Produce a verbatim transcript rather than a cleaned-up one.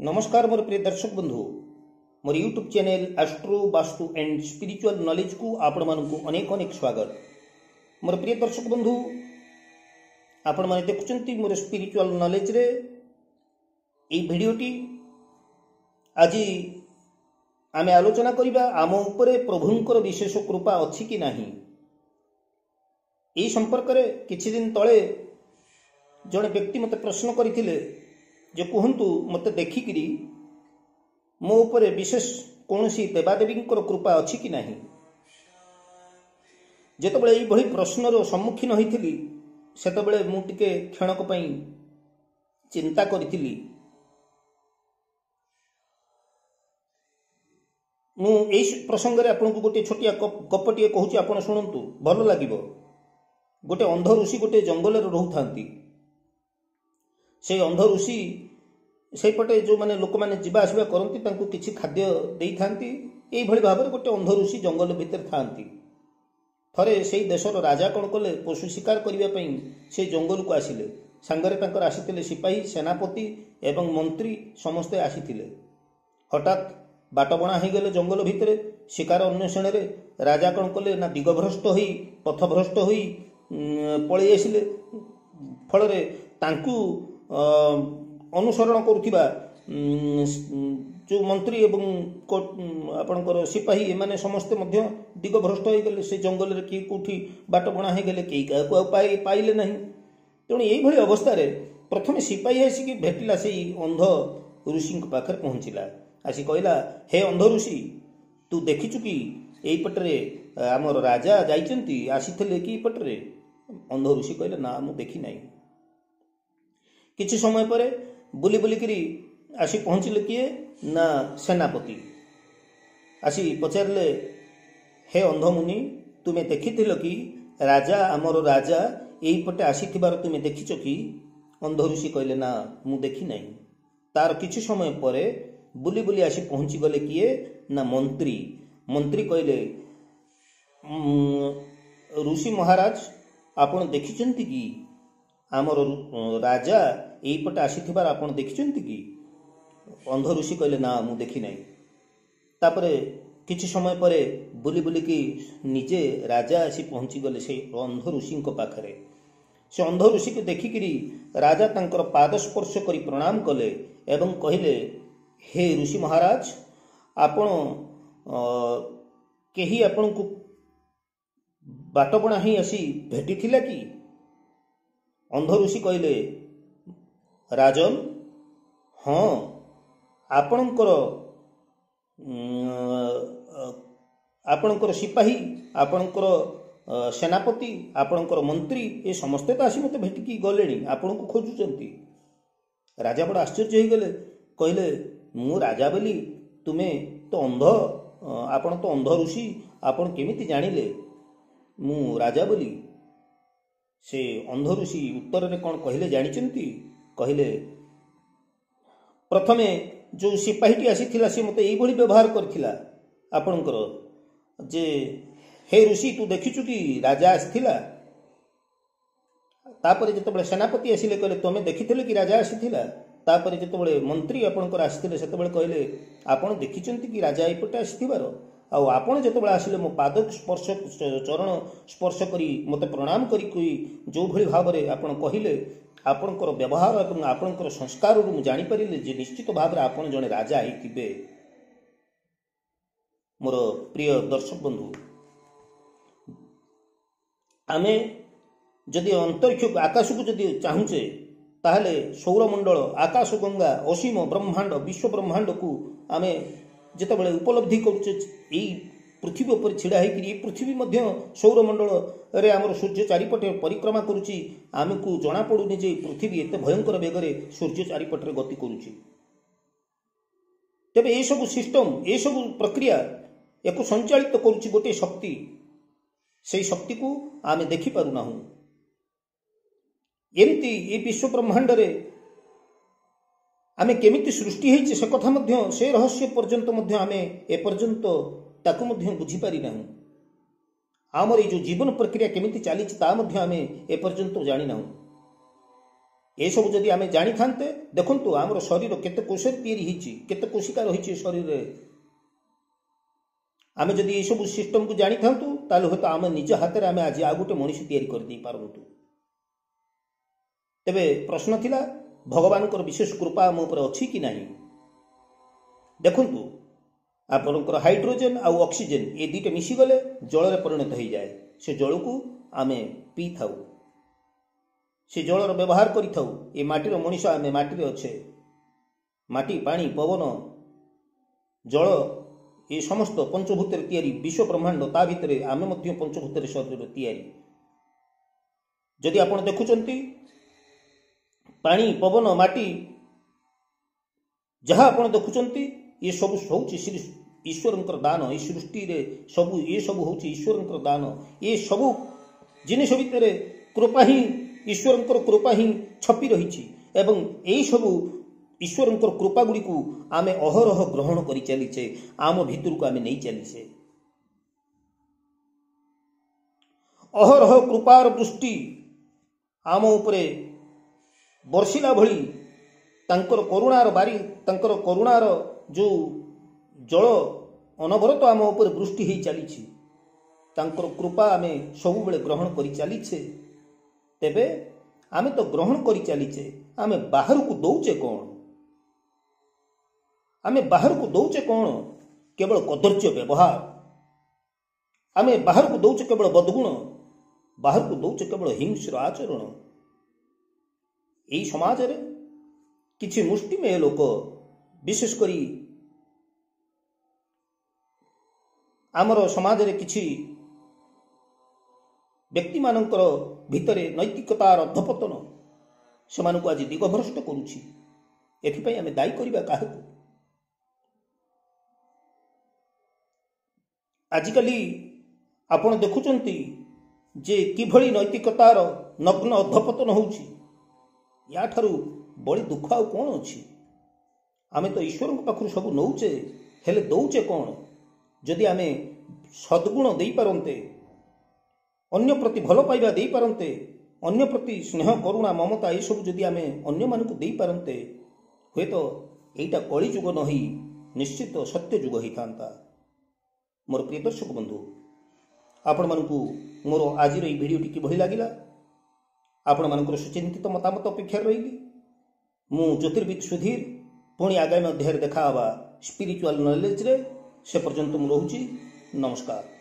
नमस्कार मोर प्रिय दर्शक बंधु मोर YouTube channel Astro Vastu and Spiritual Knowledge को आपण मानकु अनेक अनेक स्वागत। मोर प्रिय दर्शक बंधु आपण माने देखुचंती मोर स्पिरिचुअल नॉलेज रे ए भिडियोटी आज आमे आलोचना करिबा आम उपरे प्रभुंकर विशेष कृपा अछि कि नाही। ए संपर्क रे किछि दिन तळे जणे व्यक्ति मते प्रश्न करथिले जे कहतु मत देखिकी मो उपरे विशेष कौन सी देवादेवी कृपा अच्छी कि नहीं। जितेबाला ये प्रश्नर सम्मुखीन होती सेतबेले मु टिके क्षणक पई चिंता करी मु ए प्रसंग रे आपन को गोटे छोटिया गपटिए कहूची आपण शुणु भल लागिबो। गोटे अंध ऋषि गोटे जंगल रे रहउथांती। से अंध ऋषि से पटे जो माने लोक माने जीवा आसवा करती तांको किछि खाद्य देई थांती। एई भली भाबरे गोटे अंध ऋषि जंगल भीतर थांती। थरे सेई देशर राजा कोन कले पशु शिकार करिवा पई से जंगल को आसिले। सांगरे तांकर आसीतिले सिपाही सेनापति एवं मंत्री समस्ते आसीतिले। हठात बाटबणा हो गले जंगल भितर शिकार अन्वेषण रे राजा कोन कले ना दिगभ्रष्ट होई पथभ्रष्ट होई पळी आसिले। फल रे तांकु अनुसरण करुथिबा जो मंत्री एवं आपणकर सिपाही एमाने समस्ते मध्य दिगभ्रष्ट हो गले। से जंगल रे कि कोठी बाट बणा हो गले केई काको पाई पाइले नहीं। तेणु एई भली अवस्था रे प्रथमे सिपाही आसिक भेटिला से अंध ऋषि पाखर पहुंचिला। आसी कहला हे अंध ऋषि तू देखिचु कि एई पटरे आमर राजा जाइचंती आसीथिले कि पटरे। अंध ऋषि कहले ना मु देखि नाही। किछि समय परे बुली बुली करी आसी पहुंचले किए ना सेनापति आसी पचारले हे अंधमुनि तुमे देखिथिलो कि राजा आमर राजा एई पटे आसीथिबार तुमे देखिचो कि। अंध ऋषि कहले ना मु देखि नाही। तार किछि समय परे बुली बुली आसी पहुंची गले किए ना मंत्री। मंत्री कहले ऋषि महाराज आपण देखिचंती कि आमर राजा एई पटे आसीथिबार आपण देखिचंती कि। अंध ऋषि कहले ना मु देखि नाही। तापरे किछि समय परे बुली बुली कि निजे राजा आसी पहुंची गले से अंध ऋषि पाखरे। से अंध ऋषि को देखिकी राजा तांकर पाद स्पर्श करी प्रणाम कले एवं कहले हे ऋषि महाराज आपण केही आपण को बाटबणा ही आसी भेटिथिला कि। अंध ऋषि कहले राजन हाँ आपणकर आपणकर सिपाही आपणकर सेनापति आपणकर मंत्री ए समस्ते तो आसी मते भेटिकी गलेनी आपण को खोजुचंती। राजा बड़ आश्चर्य हो गले कहले मु राजा बोली तुमे तो अंध आपण तो अंध ऋषि आपण केमिति जानिले मु राजा बोली। से अंध ऋषि उत्तर रे कौन कहले जानिचंती कहले प्रथमे जो सिपाहीटी आसीथिला से मते एई भली व्यवहार करथिला आपणकर जे हे ऋषि तू देखिचु कि राजा आसीथिला। तापरे जतबेले सेनापति आसिले कहले तमे देखिथिले कि राजा आसीथिला। तापरे जतबेले मंत्री आपणकर आसीथिले सेतबेले कहले आपण देखिचंती कि राजा एपटे आसीथिबार आउ आपण जतबेले आसिले मो पाद स्पर्श चरण स्पर्श करी मते प्रणाम करी जो भली भावरे आपण कहिले आपणकर व्यवहार एवं आपणकर संस्कार रु जानि परिले जे निश्चित भावरे आपण जने राजा आइथिबे। मोर प्रिय दर्शक बंधु आमे जदि अंतरिक्ष आकाश को जदि चाहुचे ताहले सौरमंडल आकाश गंगा असीम ब्रह्मांड विश्व ब्रह्मांड को आमे जितेबाला उपलब्धि करुचे यही पृथ्वी पर छिड़ा होकर पृथ्वी मध्य सौरमंडल रे आमर सूर्य चारिपटे परिक्रमा करुची। आमको जना पड़ुनी जे पृथ्वी एत भयंकर बेगरे सूर्य चारिपटे गति करुची। तेबे ए सब सिस्टम ए सब प्रक्रिया एक संचालित करुची गोटे शक्ति। से शक्ति को आमे देखि पारुना हूं। एमती ए विश्व ब्रह्मांड रे आमे केमिति सृष्टि होइछे से कथा मध्य से रहस्य पर्यंत मध्य आमे ए पर्यंत ताकु मध्य बुझी पारि नाहु। आमर ये जो जीवन प्रक्रिया केमिति चली ता मध्य आमे ए पर्यंत जानि नाहु। एसबू जदि आम जानी था देखु आमर शरीर केते कोशर तैयारी केते कोशिका रही शरीर आम जदि ये सब सिस्टम को जानी था हे तो आम निज हाथ में आम आज आ गोटे मनीष तैयारी कर दे पारु। तेबे प्रश्न थिला भगवान विशेष कृपा आम उपर अच्छी कि नहीं। देखंतु आपनकर हाइड्रोजेन आउ ऑक्सीजन ये दुईटे मिसीगले जल में परिणत हो जाए। से जल को आम पी था से जलर व्यवहार करूँ। ये माटीर मनीष आम माटी अच्छे माटी पानी पवन जल ये समस्त पंचभूत तैयारी विश्व ब्रह्मांड ता भितर आम पंचभूत शरीर तैयारी। जदि आप देखुंट पानी पवन माटी जहाँ आप देखुंट ये सब हूँ ईश्वर दान। ये सृष्टि रे सबू ये सब हूँ ईश्वर दान। ये सबू जिनिस भितर कृपा ही ईश्वर कृपा ही छपी रही एवं यही सबू ईश्वर कृपा गुड़ी को आम अहरह ग्रहण कर चलीचे आम भितर को आम नहीं चलीचे। अहरह कृपार दृष्टि आम उपरे बर्षिला भली तांकर करुणार बारी तांकर करुणार जो जल अनवरत आम उपर वृष्टि हो चली तांकर कृपा आम सब बेले ग्रहण कर चलीचे। तेबे आम तो ग्रहण कर चलीचे आम बाहर को दौचे कौन आम बाहर को दौचे कौन केवल कदर्य व्यवहार। आम बाहर को दौचे केवल बदगुण बाहर को दौचे केवल हिंस्र आचरण। यही समाज रे किछि मुष्टिमेय लोक विशेष करी आमर समाज रे किछि व्यक्ति मानकर भितरे नैतिकतार अधपतन से आज दिगभ्रष्ट करुछि। एथिपाई आमे दायी करिबा काहाकु। आजिकाली आपण देखुचंती जे किभଳି नैतिकतार नग्न अधपतन होउछि। या ठारू बड़ी दुख आउ कौन अच्छी। आमे तो ईश्वर पाखु सब नौचे हेले दौचे कौन। जदि आमे सद्गुण दे पारंते अन्य प्रति भल पाइबा दे पारंते अन्य प्रति स्नेह करुणा ममता ये सब जदि आमे अन्य मानकु दे पारंते हुए तो एटा कली जुग नही निश्चित सत्य जुग ही थांता। मोर प्रिय दर्शक बंधु आपण मानकु मोर आज भिडियोटी किभଳି लागिला आपण मानकर सुचिंतित मतामत अपेक्षा रही। मु ज्योतिर्विद सुधीर पुणी आगामी अध्याय देखा स्पिरिचुअल नॉलेज रे से पर्यंत मु रहूची। नमस्कार।